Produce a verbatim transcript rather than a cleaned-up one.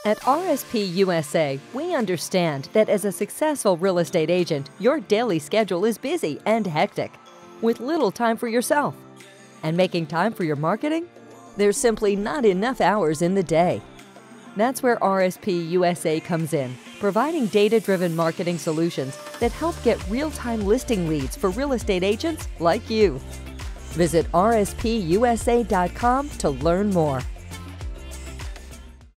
At R S P U S A, we understand that as a successful real estate agent, your daily schedule is busy and hectic, with little time for yourself. And making time for your marketing? There's simply not enough hours in the day. That's where R S P U S A comes in, providing data-driven marketing solutions that help get real-time listing leads for real estate agents like you. Visit R S P U S A dot com to learn more.